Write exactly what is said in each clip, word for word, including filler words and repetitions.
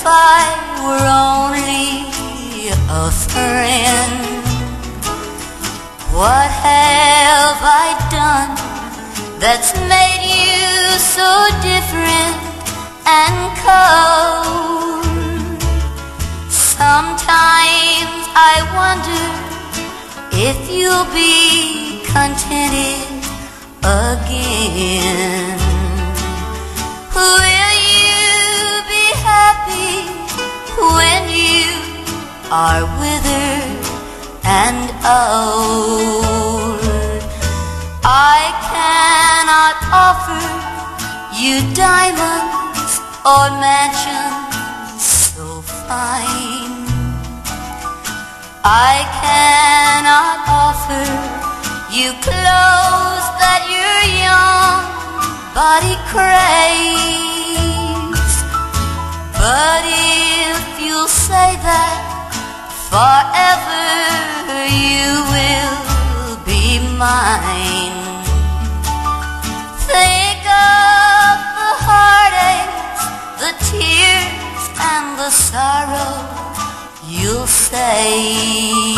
I were only a friend? What have I done that's made you so different and cold? Sometimes I wonder if you'll be contented again. Will you be happy when you are withered and old? I cannot offer you diamonds or mansions so fine. I cannot offer you clothes that your young body craves. But if you'll say that forever you will be mine, think of the heartaches, the tears, and the sorrow you'll save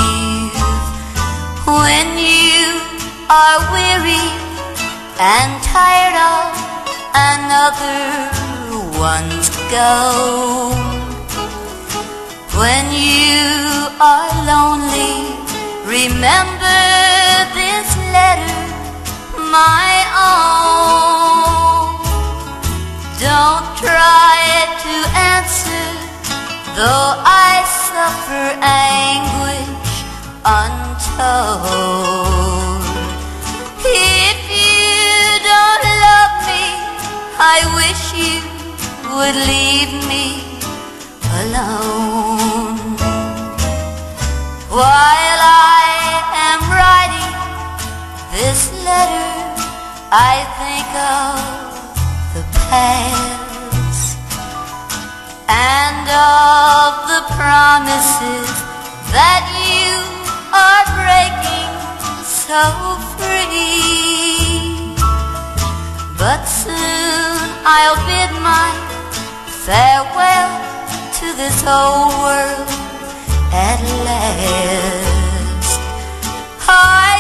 when you are weary and tired of another one's go. When you are lonely, remember this letter, my own. Don't try to answer, though I suffer anguish untold. If you don't love me, I wish you would leave me alone. While I am writing this letter, I think of the past and of the promises that you are breaking so free. But soon I'll bid my farewell to this old world at last. I